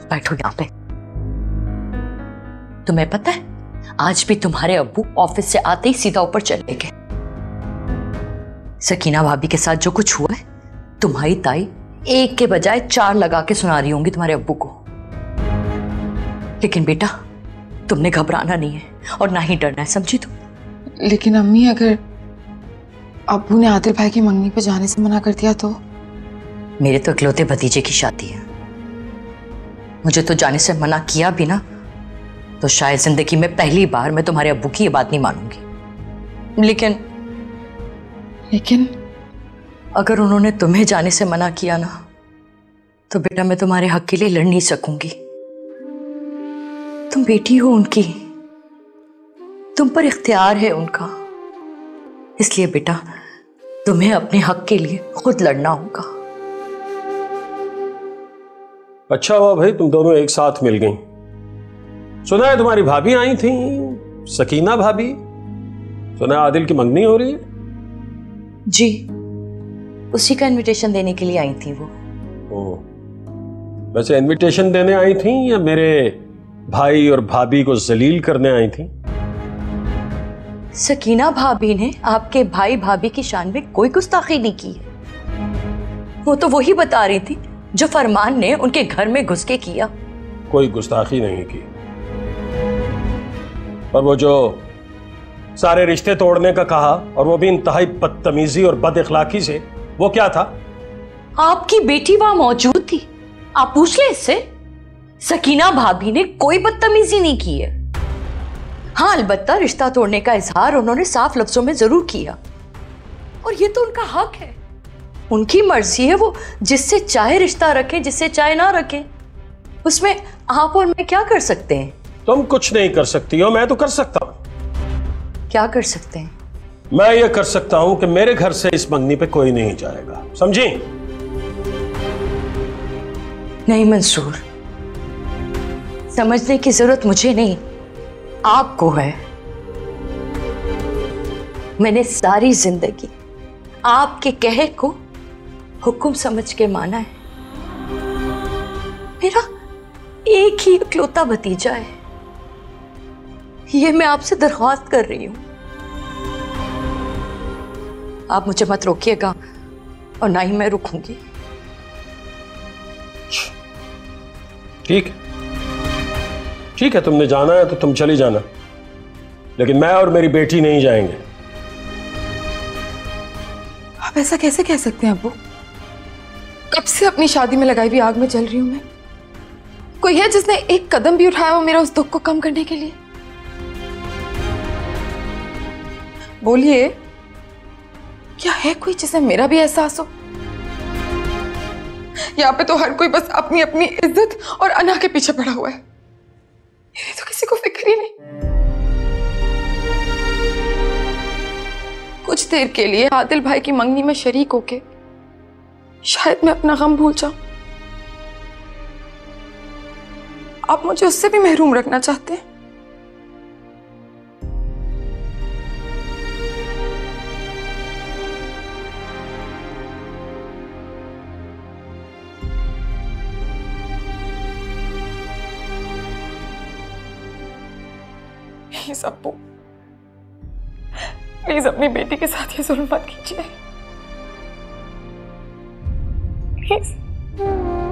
बैठो यहाँ पे। तुम्हें पता है आज भी तुम्हारे अब्बू ऑफिस से आते ही सीधा ऊपर चले गए। सकीना भाभी के साथ जो कुछ हुआ है, तुम्हारी ताई एक के बजाय 4 लगा के सुना रही होंगी तुम्हारे अब्बू को। लेकिन बेटा तुमने घबराना नहीं है और ना ही डरना है, समझी तुम? लेकिन अम्मी अगर अब्बू ने आदिल भाई की मंगनी पे जाने से मना कर दिया तो? मेरे तो इकलौते भतीजे की शादी है, मुझे तो जाने से मना किया भी ना तो शायद जिंदगी में पहली बार मैं तुम्हारे अब्बू की ये बात नहीं मानूंगी। लेकिन अगर उन्होंने तुम्हें जाने से मना किया ना तो बेटा मैं तुम्हारे हक के लिए लड़ नहीं सकूंगी। तुम बेटी हो उनकी, तुम पर इख्तियार है उनका, इसलिए बेटा तुम्हें अपने हक के लिए खुद लड़ना होगा। अच्छा हुआ भाई तुम दोनों एक साथ मिल गई। सुना है तुम्हारी भाभी आई थी, सकीना भाभी, सुना है आदिल की मंगनी हो रही है? जी, उसी का इनविटेशन देने के लिए आई थी वो। वैसे इनविटेशन देने आई थी या मेरे भाई और भाभी को जलील करने आई थी? सकीना भाभी ने आपके भाई भाभी की शान में कोई गुस्ताखी नहीं की है। वो तो वही बता रही थी जो फरमान ने उनके घर में घुस के किया। कोई गुस्ताखी नहीं की, पर वो जो सारे रिश्ते तोड़ने का कहा और वो भी इंतहाई बदतमीजी और बद इखलाकी से, वो क्या था? आपकी बेटी वहां मौजूद थी, आप पूछ ले इससे। सकीना भाभी ने कोई बदतमीजी नहीं की है। हाँ, अलबत्ता रिश्ता तोड़ने का इजहार उन्होंने साफ लफ्जों में जरूर किया और ये तो उनका हक है, उनकी मर्जी है, वो जिससे चाहे रिश्ता रखें जिससे चाहे ना रखें, उसमें आप और मैं क्या कर सकते हैं? तुम कुछ नहीं कर सकती हो, मैं तो कर सकता हूं। क्या कर सकते हैं? मैं ये कर सकता हूं कि मेरे घर से इस मंगनी पे कोई नहीं जाएगा, समझी? नहीं मंसूर, समझने की जरूरत मुझे नहीं, आपको है। मैंने सारी जिंदगी आपके कहे को हुक्म समझ के माना है। मेरा एक ही इकलौता भतीजा है, ये मैं आपसे दरख्वास्त कर रही हूं। आप मुझे मत रोकिएगा और ना ही मैं रुकूंगी। ठीक है, ठीक है, तुमने जाना है तो तुम चली जाना, लेकिन मैं और मेरी बेटी नहीं जाएंगे। आप ऐसा कैसे कह सकते हैं अब्बू? कब से अपनी शादी में लगाई हुई आग में जल रही हूं मैं। कोई है जिसने एक कदम भी उठाया हो मेरा उस दुख को कम करने के लिए? बोलिए, क्या है कोई जिसे मेरा भी एहसास हो? यहाँ पे तो हर कोई बस अपनी अपनी इज्जत और अना के पीछे पड़ा हुआ है, मेरी तो किसी को फिक्र ही नहीं। कुछ देर के लिए आदिल भाई की मंगनी में शरीक होके शायद मैं अपना गम भूल जाऊं। आप मुझे उससे भी महरूम रखना चाहते हैं? प्लीज अब्बू, प्लीज अपनी बेटी के साथ ये जुल्म मत कीजिए, प्लीज।